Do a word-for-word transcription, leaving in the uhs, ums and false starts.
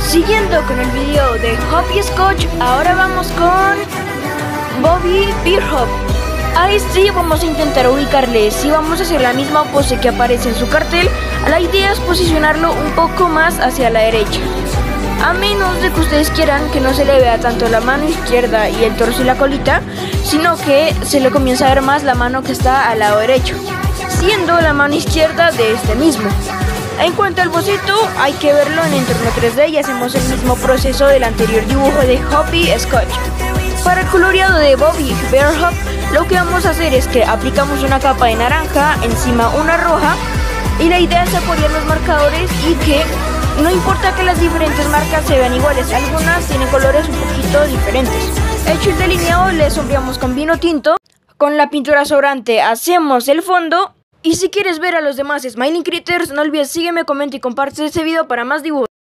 Siguiendo con el video de Hoppy Scotch, ahora vamos con Bobby Bearhop. A este vamos a intentar ubicarle. Si vamos a hacer la misma pose que aparece en su cartel, la idea es posicionarlo un poco más hacia la derecha, a menos de que ustedes quieran que no se le vea tanto la mano izquierda y el torso y la colita, sino que se le comienza a ver más la mano que está al lado derecho, siendo la mano izquierda de este mismo. En cuanto al boceto, hay que verlo en entorno tres D y hacemos el mismo proceso del anterior dibujo de Hoppy Scotch. Para el coloreado de Bobby Bearhop, lo que vamos a hacer es que aplicamos una capa de naranja, encima una roja, y la idea es apoyar los marcadores y que no importa que las diferentes marcas se vean iguales, algunas tienen colores un poquito diferentes. Hecho el delineado, le sombreamos con vino tinto. Con la pintura sobrante hacemos el fondo. Y si quieres ver a los demás Smiling Critters, no olvides sígueme, comenta y comparte este video para más dibujos.